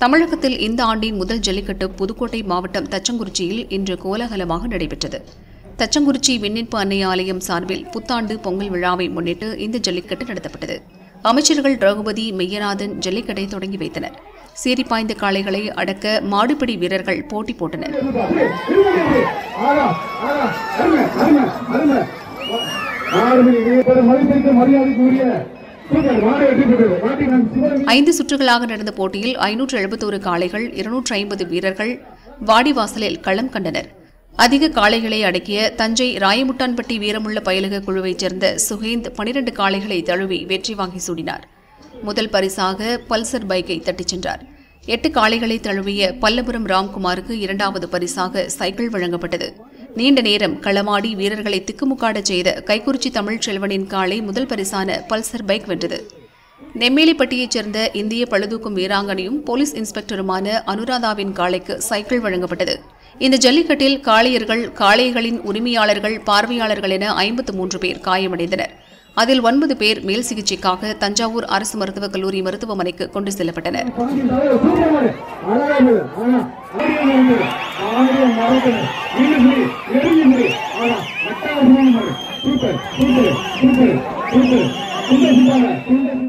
தமிழகத்தில் இந்த ஆண்டின் முதல் ஜல்லிக்கட்டு புதுக்கோட்டை மாவட்டம் தச்சங்குறிச்சியில் இன்று கோலாகலமாக நடைபெற்றது. தச்சங்குறிச்சி விண்ணின்பு அன்னை ஆலயம் சார்பில் புத்தாண்டு பொங்கல் விழாவை முன்னிட்டு இந்த ஜல்லிக்கட்டு நடத்தப்பட்டது. அமைச்சர்கள் ரகுபதி, மெய்யநாதன் ஜல்லிக்கட்டை தொடங்கி வைத்தனர். சீரிப்பாய்ந்த காளைகளை அடக்க மாடுபிடி வீரர்கள் போட்டி போட்டனர். 5 சுற்றுகளாக நடந்த போட்டியில் 571 காளைகள், 250 வீரர்கள் வாடிவாசலில் களம் கண்டனர். அதிக காளைகளை அடக்கிய தஞ்சை ராயமுட்டான்பட்டி வீரமுள்ள பயலுக குழுவைச் சேர்ந்த சுகேந்த் 12 காளைகளை தழுவி வெற்றி வாங்கி சூடினார். முதல் பரிசாக பல்சர் பைக்கை தட்டிச் சென்றார். 8 காளைகளை தழுவிய பல்லபுரம் ராம்குமாருக்கு 2வது பரிசாக சைக்கிள் வழங்கப்பட்டது. நீண்ட நேரம் களமாடி வீரர்களை திக்குமுக்காடச் செய்த கைக்குறிச்சி தமிழ் செல்வனின் காளை முதல் பரிசான பல்சர் பைக் வென்றது. நெம்மேலிப்பட்டியைச் சேர்ந்த இந்திய பளுதூக்கும் வீராங்கனையும் போலீஸ் இன்ஸ்பெக்டருமான அனுராதாவின் காளைக்கு சைக்கிள் வழங்கப்பட்டது. இந்த ஜல்லிக்கட்டில் காளையர்கள், காளைகளின் உரிமையாளர்கள், பார்வையாளர்கள் என 53 பேர் காயமடைந்தனர். அதில் 9 பேர் மேல் சிகிச்சைக்காக தஞ்சாவூர் அரசு மருத்துவக் கல்லூரி மருத்துவமனைக்கு கொண்டு செல்லப்பட்டனர். சூப்பர்